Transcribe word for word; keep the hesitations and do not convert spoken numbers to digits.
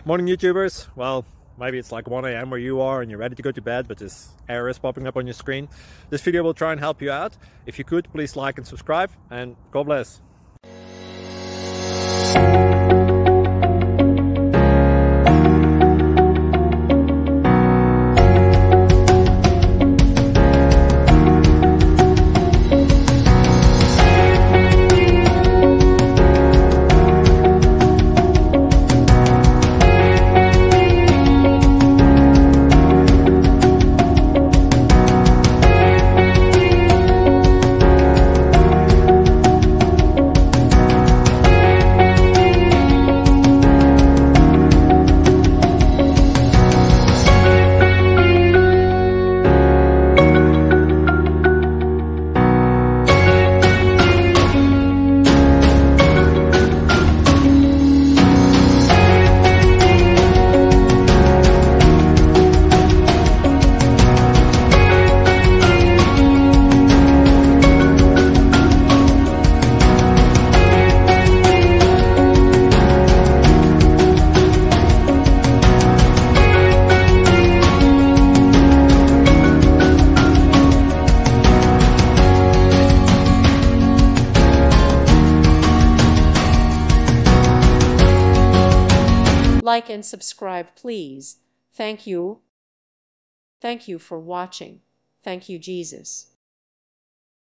Morning YouTubers. Well, maybe it's like one A M where you are and you're ready to go to bed, but this error is popping up on your screen. This video will try and help you out. If you could, please like and subscribe, and God bless. Like and subscribe, please. Thank you. Thank you for watching. Thank you, Jesus.